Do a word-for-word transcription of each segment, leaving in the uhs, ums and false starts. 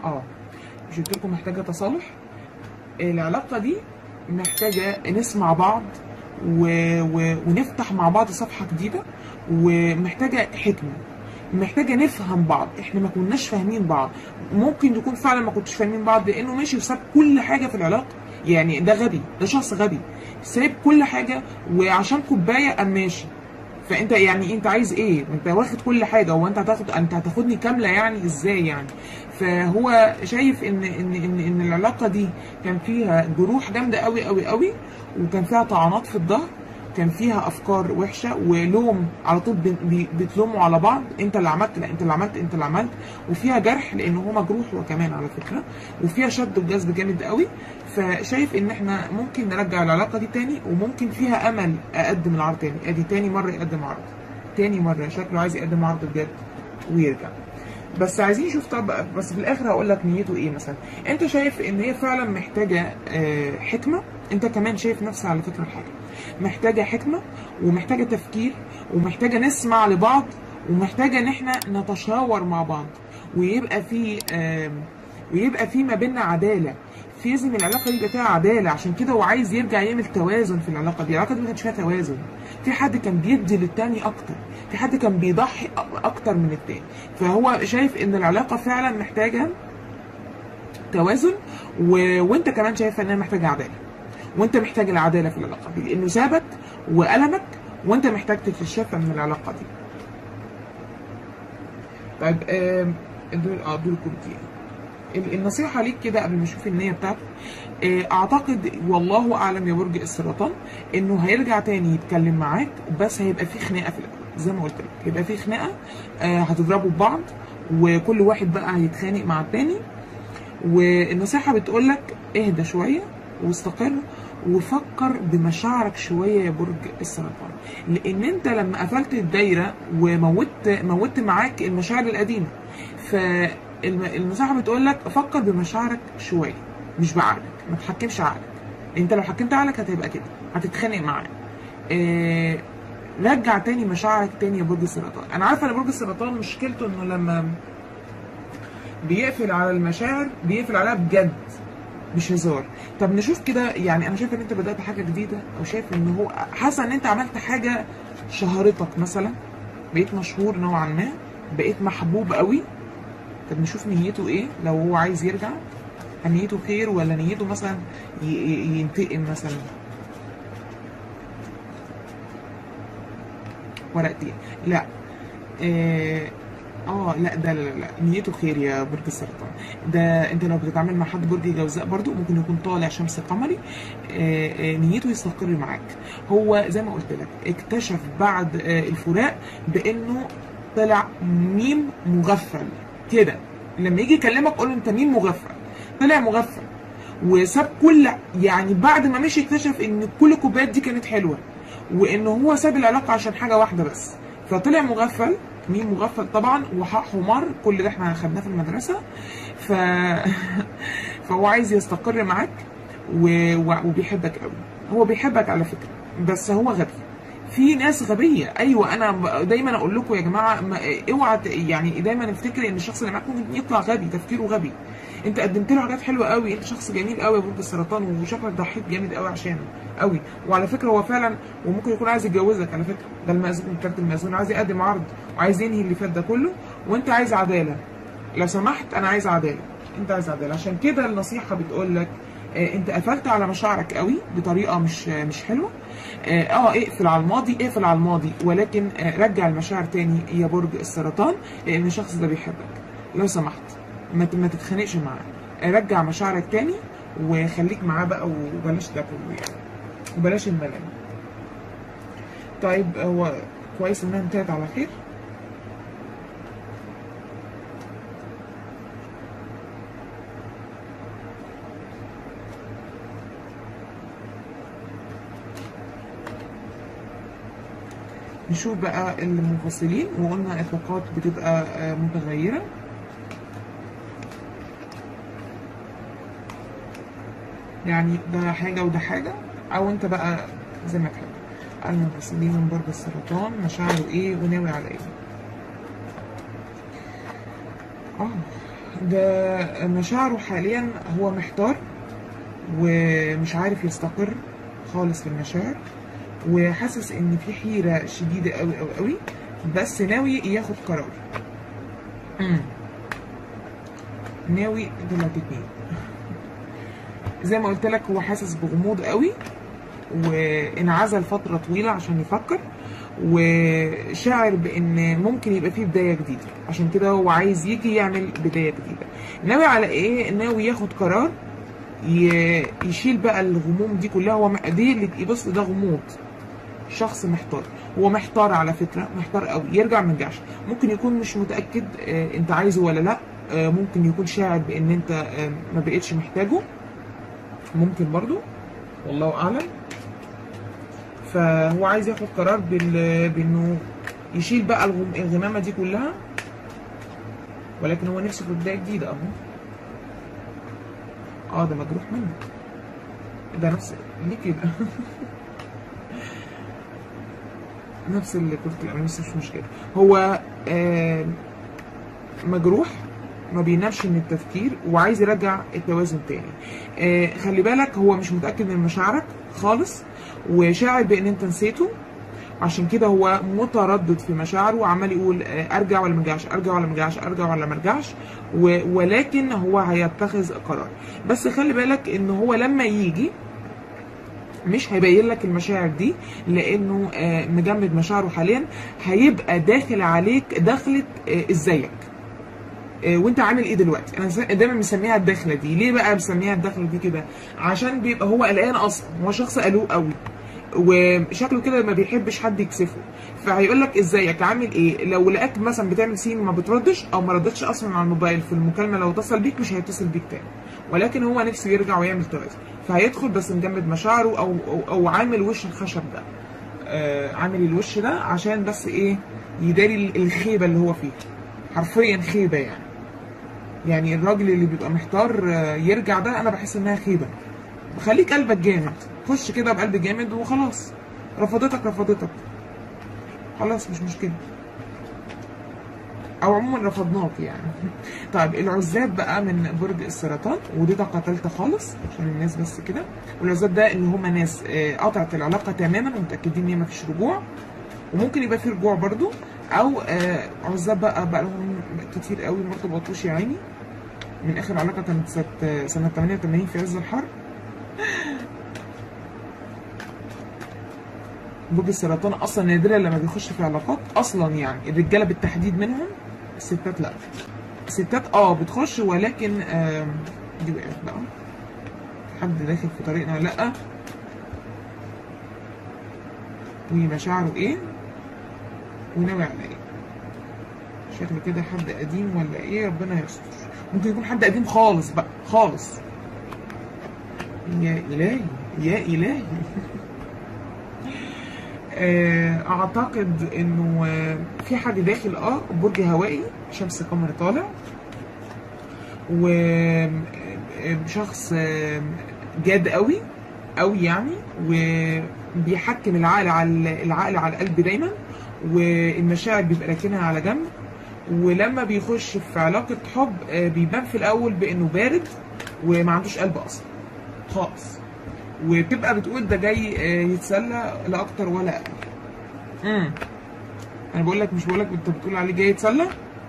اه مش قلت لكم محتاجه تصالح؟ العلاقه دي محتاجه نسمع بعض و... و... ونفتح مع بعض صفحه جديده، ومحتاجه حكمه، محتاجه نفهم بعض. احنا ما كناش فاهمين بعض، ممكن يكون فعلا ما كنتش فاهمين بعض لانه ماشي وساب كل حاجه في العلاقه. يعني ده غبي، ده شخص غبي سايب كل حاجه وعشان كوبايه قام ماشي. فانت يعني انت عايز ايه؟ انت واخد كل حاجه، هو انت هتاخد انت هتاخدني كامله يعني ازاي يعني؟ فهو شايف ان ان ان, إن العلاقه دي كان فيها جروح جامده قوي قوي قوي، وكان فيها طعنات في الظهر، كان فيها افكار وحشه ولوم على طول، بتلوموا على بعض، انت اللي عملت، لا انت اللي عملت، انت اللي عملت، وفيها جرح لان هو مجروح هو كمان على فكره، وفيها شد وجذب جامد قوي. فشايف ان احنا ممكن نرجع العلاقه دي تاني، وممكن فيها امل اقدم العرض تاني. ادي تاني مره يقدم عرض، تاني مره شكله عايز يقدم عرض بجد ويرجع. بس عايزين نشوف. طب بس في الاخر هقول لك نيته ايه مثلا. انت شايف ان هي فعلا محتاجه آه حكمه، انت كمان شايف نفسها على فكره الحاجه محتاجه حكمه، ومحتاجه تفكير، ومحتاجه نسمع لبعض، ومحتاجه ان احنا نتشاور مع بعض، ويبقى في آه ويبقى في ما بيننا عداله. في لازم العلاقه دي يبقى فيها عداله، عشان كده هو عايز يرجع يعمل توازن في العلاقه دي. العلاقه دي ما كانش فيها توازن، في حد كان بيدي للتاني اكتر، في حد كان بيضحي اكتر من التاني. فهو شايف ان العلاقه فعلا محتاجه توازن، و... وانت كمان شايف انها محتاجه عداله، وانت محتاج العداله في العلاقه دي لانه سابك وألمك، وانت محتاج تتشافى من العلاقه دي. طيب آه دول اه دول كنتين النصيحة ليك كده قبل ما اشوف النية بتاعته. اعتقد والله اعلم يا برج السرطان انه هيرجع تاني يتكلم معاك، بس هيبقى في خناقة في الاول زي ما قلت لك، هيبقى في خناقة، هتضربوا ببعض وكل واحد بقى هيتخانق مع التاني. والنصيحة بتقول لك اهدى شوية واستقر وفكر بمشاعرك شوية يا برج السرطان، لان انت لما قفلت الدايرة وموت موت معاك المشاعر القديمة. ف النصيحة بتقول لك فكر بمشاعرك شوية مش بعقلك، ما تحكمش عقلك. انت لو حكمت عقلك هتبقى كده، هتتخانق معاه. اه رجع تاني مشاعرك تاني يا برج السرطان. انا عارفه ان برج السرطان مشكلته انه لما بيقفل على المشاعر بيقفل عليها بجد مش هزار. طب نشوف كده، يعني انا شايف ان انت بدأت حاجة جديدة، او شايف ان هو حاسه ان انت عملت حاجة شهرتك مثلا، بقيت مشهور نوعا ما، بقيت محبوب قوي. طب نشوف نيته ايه لو هو عايز يرجع. نيته خير ولا نيته مثلا ينتقم مثلا؟ ورقتين لا اه, آه لا ده لا, لا لا نيته خير يا برج السرطان. ده انت لو بتتعامل مع حد برج جوزاء برضو ممكن يكون طالع شمس قمري، آه آه نيته يستقر معاك. هو زي ما قلت لك اكتشف بعد آه الفراق بانه طلع ميم مغفل كده، لما يجي يكلمك قول له انت مين مغفل. طلع مغفل وساب كل، يعني بعد ما مشي اكتشف ان كل الكوبايات دي كانت حلوه، وانه هو ساب العلاقه عشان حاجه واحده بس. فطلع مغفل، مين مغفل طبعا، وحق حمار، كل ده احنا خدناه في المدرسه. ف فهو عايز يستقر معاك و... وبيحبك قوي. هو بيحبك على فكره، بس هو غبي. في ناس غبيه، ايوه انا دايما اقول لكم يا جماعه اوعى يعني دايما افتكر ان الشخص اللي معاك ممكن يطلع غبي، تفكيره غبي. انت قدمت له حاجات حلوه قوي، انت شخص جميل قوي يا برج السرطان، وشكلك ضحيت جامد قوي عشانه قوي. وعلى فكره هو فعلا وممكن يكون عايز يتجوزك على فكره، ده المأذون، كارت المأذون عايز يقدم عرض وعايز ينهي اللي فات ده كله، وانت عايز عداله. لو سمحت انا عايز عداله، انت عايز عداله. عشان كده النصيحه بتقول لك اه انت قفلت على مشاعرك قوي بطريقه مش مش حلوه. اه, اه اقفل على الماضي، اقفل على الماضي، ولكن اه رجع المشاعر تاني يا برج السرطان، لان الشخص ده بيحبك. لو سمحت ما ما تتخانقش معاه، رجع مشاعرك تاني وخليك معاه بقى، وبلاش ده كله يعني، وبلاش الملل. طيب هو كويس انها انتهت على خير. نشوف بقى المنفصلين، وقلنا الطاقات بتبقى متغيرة. يعني ده حاجة وده حاجة، او انت بقى زي ما تحب. المنفصلين من برج السرطان مشاعره ايه وناوي على ايه؟ اه ده مشاعره حاليا هو محتار ومش عارف يستقر خالص في المشاعر، وحاسس ان في حيرة شديدة قوي قوي قوي، بس ناوي ياخد قرار. امم ناوي طلعت اتنين. زي ما قلت لك هو حاسس بغموض قوي، وانعزل فترة طويلة عشان يفكر، وشاعر بان ممكن يبقى فيه بداية جديدة، عشان كده هو عايز يجي يعمل بداية جديدة. ناوي على ايه؟ ناوي ياخد قرار يشيل بقى الغموم دي كلها. هو دي اللي بص، ده غموض، شخص محتار. هو محتار على فكرة، محتار قوي، يرجع ما يرجعش. ممكن يكون مش متأكد آه انت عايزه ولا لا، آه ممكن يكون شاعر بان انت آه ما بقتش محتاجه، ممكن برضو، والله اعلم. فهو عايز ياخد قرار بانه يشيل بقى الغمامة دي كلها، ولكن هو نفسه في بداية جديدة اهو. اه ده مجروح منه، ده نفس ليه كده نفس اللي قلت الأول، بس مش مشكلة. هو آه مجروح، ما بينامش من التفكير، وعايز يرجع التوازن تاني. آه خلي بالك هو مش متأكد من مشاعرك خالص، وشاعر بان انت نسيته، عشان كده هو متردد في مشاعره، وعمال يقول آه ارجع ولا مرجعش، ارجع ولا مرجعش، ارجع ولا مرجعش، ولكن هو هيتخذ قرار. بس خلي بالك ان هو لما يجي مش هيبين لك المشاعر دي، لانه آه مجمد مشاعره حاليا. هيبقى داخل عليك دخلة آه ازيك، آه وانت عامل ايه دلوقتي. انا دايما مسميها الدخله دي. ليه بقى مسميها الدخله دي كده؟ عشان بيبقى هو قلقان اصلا، هو شخص قلوق قوي، وشكله كده ما بيحبش حد يكسفه. فهيقول لك ازيك، عامل ايه. لو لقاك مثلا بتعمل سين ما بتردش، او ما ردتش اصلا على الموبايل في المكالمه، لو اتصل بيك مش هيتصل بيك تاني، ولكن هو نفسه يرجع ويعمل توازن. فهيدخل بس مجمد مشاعره، او او, أو عامل وش الخشب ده، آه عامل الوش ده عشان بس ايه، يداري الخيبه اللي هو فيها. حرفيا خيبه يعني. يعني الراجل اللي بيبقى محتار آه يرجع ده، انا بحس انها خيبه. خليك قلبك جامد، خش كده بقلب جامد وخلاص. رفضتك رفضتك خلاص، مش مشكله، او عموما رفضناك يعني. طيب العزاب بقى من برج السرطان، ودي طاقه ثالثه خالص عشان الناس بس كده. والعزاب ده ان هم ناس قطعت العلاقه تماما ومتاكدين ان مفيش رجوع، وممكن يبقى في رجوع برضو، او عزاب بقى بقى لهم كتير قوي ما ارتبطوش يا عيني. من اخر علاقه كانت سنه سنه ثمانية وثمانين في عز الحر. برج السرطان اصلا نادرا لما بيخش في علاقات اصلا، يعني الرجاله بالتحديد منهم، الستات لا. الستات اه بتخش، ولكن آه دي وقعت بقى. حد داخل في طريقنا ولا لا؟ ومشاعره ايه؟ وناوي على ايه؟ شكله كده حد قديم ولا ايه؟ ربنا يستر. ممكن يكون حد قديم خالص بقى، خالص. يا الهي يا الهي. اعتقد انه في حد داخل اه برج هوائي، شمس قمر طالع، وشخص جاد قوي قوي يعني، وبيحكم العقل على العقل على القلب دايما، والمشاعر بيبقى راكنها على جنب. ولما بيخش في علاقة حب بيبان في الاول بانه بارد وما عندوش قلب اصلا خالص، وبتبقى بتقول ده جاي يتسلى لا اكتر ولا اقل. امم انا بقول لك، مش بقول لك انت بتقول عليه جاي يتسلى.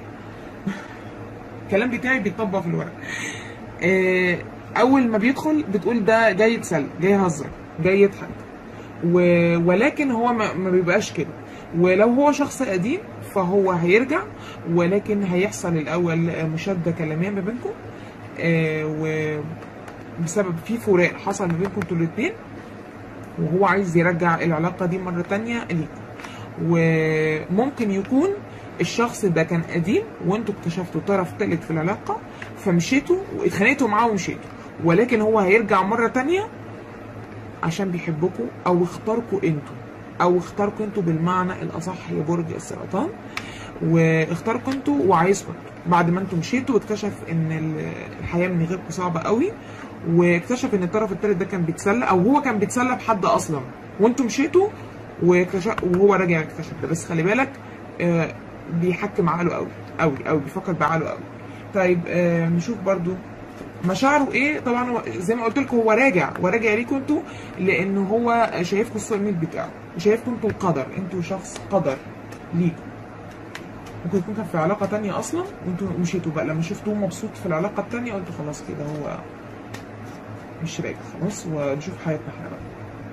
الكلام بتاعي بيتطبق في الورق. آه اول ما بيدخل بتقول ده جاي يتسلى، جاي يهزر، جاي يضحك، و... ولكن هو ما, ما بيبقاش كده. ولو هو شخص قديم فهو هيرجع، ولكن هيحصل الاول مشاده كلاميه ما بينكم، آه وبسبب في فراق حصل ما بينكم انتوا الاثنين، وهو عايز يرجع العلاقه دي مره ثانيه ليكم. وممكن يكون الشخص ده كان قديم وانتوا اكتشفتوا طرف ثالث في العلاقه، فمشيتوا واتخانقتوا معاه ومشيتوا، ولكن هو هيرجع مره ثانيه عشان بيحبكوا، او اختاركوا انتوا، او اختاركوا انتوا بالمعنى الاصح يا برج السرطان، واختاركوا انتوا وعايزكم بعد ما انتوا مشيتوا، واكتشف ان الحياه من غيركم صعبه قوي، واكتشف ان الطرف الثالث ده كان بيتسلى، او هو كان بيتسلى بحد اصلا وانتوا مشيتوا، وهو راجع اكتشف ده. بس خلي بالك آه بيحكم عقله قوي قوي قوي، بيفكر بعقله قوي. طيب آه نشوف برضو مشاعره ايه. طبعا هو زي ما قلت لكم هو راجع وراجع ليكم انتوا، لان هو شايفكم السوق الميل بتاعه وشايفكم انتوا القدر، انتوا شخص قدر ليكم. ممكن يكون كان في علاقه تانية اصلا وانتوا مشيتوا بقى، لما شفتوه مبسوط في العلاقه التانية قلتوا خلاص كده هو مش راجع خلاص ونشوف حياتنا احنا بقى.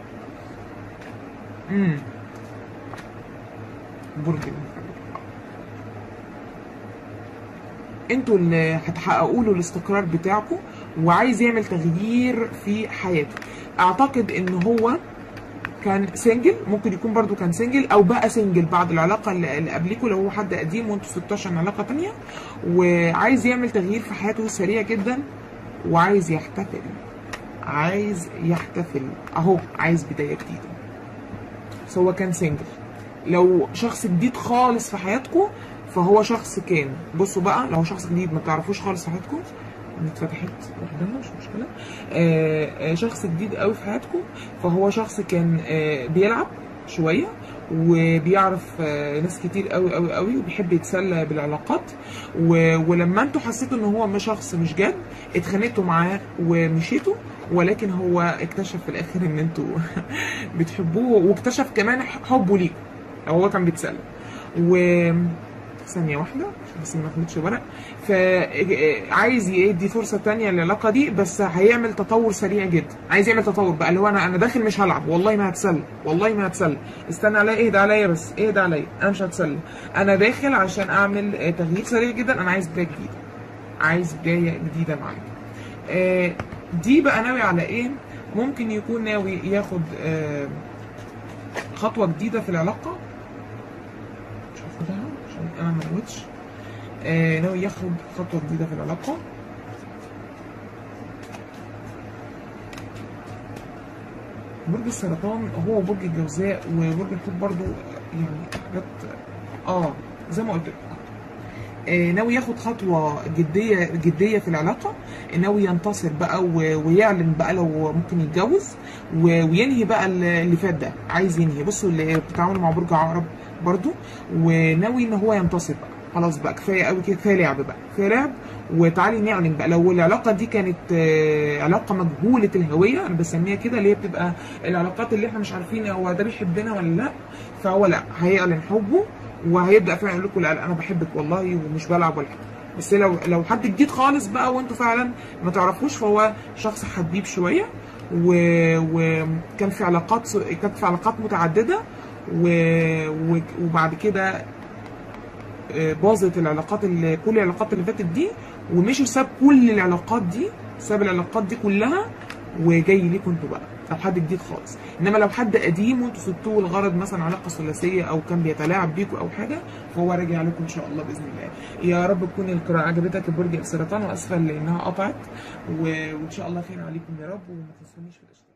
امم برج انتوا اللي هتحققوا له الاستقرار بتاعكم، وعايز يعمل تغيير في حياته. اعتقد ان هو كان سنجل، ممكن يكون برضو كان سنجل او بقى سنجل بعد العلاقه اللي قبليكوا لو هو حد قديم وانتوا ستة عشر علاقه تانية، وعايز يعمل تغيير في حياته سريع جدا وعايز يحتفل. عايز يحتفل اهو، عايز بدايه جديده. بس هو كان سنجل. لو شخص جديد خالص في حياتكم فهو شخص كان، بصوا بقى لو شخص جديد ما تعرفوش خالص في حياتكم، اتفتحت لوحدها مش مشكله. آه آه شخص جديد قوي في حياتكم فهو شخص كان آه بيلعب شويه وبيعرف آه ناس كتير قوي قوي قوي وبيحب يتسلى بالعلاقات، ولما انتوا حسيتوا ان هو مش شخص مش جاد اتخانقتوا معاه ومشيتوا، ولكن هو اكتشف في الاخر ان انتوا بتحبوه، واكتشف كمان حبه ليكم او هو كان بيتسلى. و ثانية واحدة بس ما اخدتش ورق. فعايز يدي فرصة تانية للعلاقة دي، بس هيعمل تطور سريع جدا. عايز يعمل تطور بقى اللي هو انا انا داخل مش هلعب، والله ما هتسلى، والله ما هتسلى، استنى عليا، اهدى عليا بس، اهدى عليا، انا مش هتسلى، انا داخل عشان اعمل تغيير سريع جدا، انا عايز بداية جديدة، عايز بداية جديدة معاك. آه دي بقى ناوي على ايه؟ ممكن يكون ناوي ياخد آه خطوة جديدة في العلاقة، مش هاخدها عشان انا ما نويتش. آه ناوي ياخد خطوة جديدة في العلاقة. برج السرطان هو برج الجوزاء وبرج الحوت برضو، يعني حاجات اه زي ما قلت لكم. آه ناوي ياخد خطوة جدية جدية في العلاقة، ناوي ينتصر بقى ويعلن بقى لو ممكن يتجوز وينهي بقى اللي فات ده، عايز ينهي. بصوا اللي بتتعاملوا مع برج عقرب برضو، وناوي ان هو ينتصر بقى، خلاص بقى كفايه قوي كده، كفايه لعب بقى، كفايه لعب، وتعالي نعلن بقى. لو العلاقه دي كانت علاقه مجهوله الهويه، انا بسميها كده، اللي هي بتبقى العلاقات اللي احنا مش عارفين هو ده بيحبنا ولا لا، فهو لا هيعلن حبه وهيبدا فعلا يقول لكم لا انا بحبك والله ومش بلعب ولا حاجه. بس لو لو حد جديد خالص بقى وانتوا فعلا ما تعرفوش، فهو شخص حبيب شويه وكان في علاقات كانت في علاقات متعدده وبعد كده باظت العلاقات اللي كل العلاقات اللي فاتت دي، ومشي ساب كل العلاقات دي، ساب العلاقات دي كلها وجاي ليكم انتوا بقى لو حد جديد خالص. انما لو حد قديم وانتوا سبتوه الغرض مثلا علاقه ثلاثيه او كان بيتلاعب بيكم او حاجه، فهو راجع لكم ان شاء الله باذن الله. يا رب تكون القراءه عجبتك برج السرطان، واسفه لانها قطعت، وان شاء الله خير عليكم يا رب، وما تنسونيش في الاشتراك.